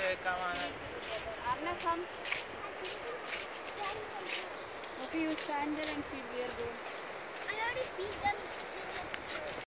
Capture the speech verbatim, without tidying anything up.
Okay, come on. Arna, come. Okay, you stand there and see where go. I already peed them.